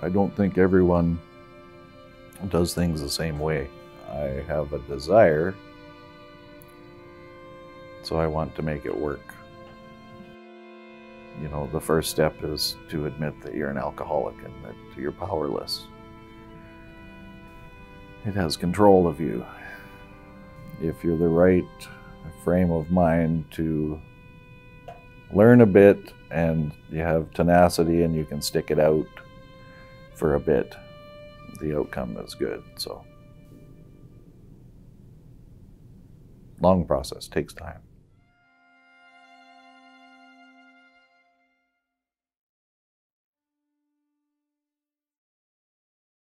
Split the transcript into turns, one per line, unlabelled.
I don't think everyone does things the same way. I have a desire, so I want to make it work. You know, the first step is to admit that you're an alcoholic and that you're powerless. It has control of you. If you're the right frame of mind to learn a bit and you have tenacity and you can stick it out for a bit, the outcome is good. So, long process, takes time.